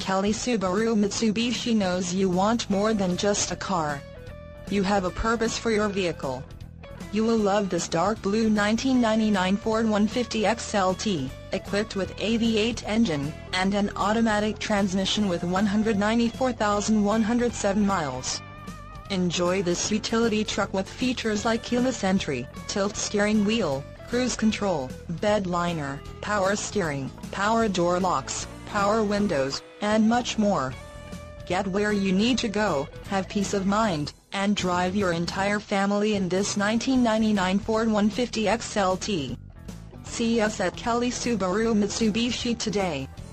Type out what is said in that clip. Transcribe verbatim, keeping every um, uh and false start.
Kelly Subaru Mitsubishi knows you want more than just a car. You have a purpose for your vehicle. You will love this dark blue nineteen ninety-nine Ford F one fifty X L T, equipped with a V eight engine, and an automatic transmission with one hundred ninety-four thousand one hundred seven miles. Enjoy this utility truck with features like keyless entry, tilt steering wheel, cruise control, bed liner, power steering, power door locks, power windows, and much more. Get where you need to go, have peace of mind, and drive your entire family in this nineteen ninety-nine Ford F one fifty X L T. See us at Kelly Subaru Mitsubishi today.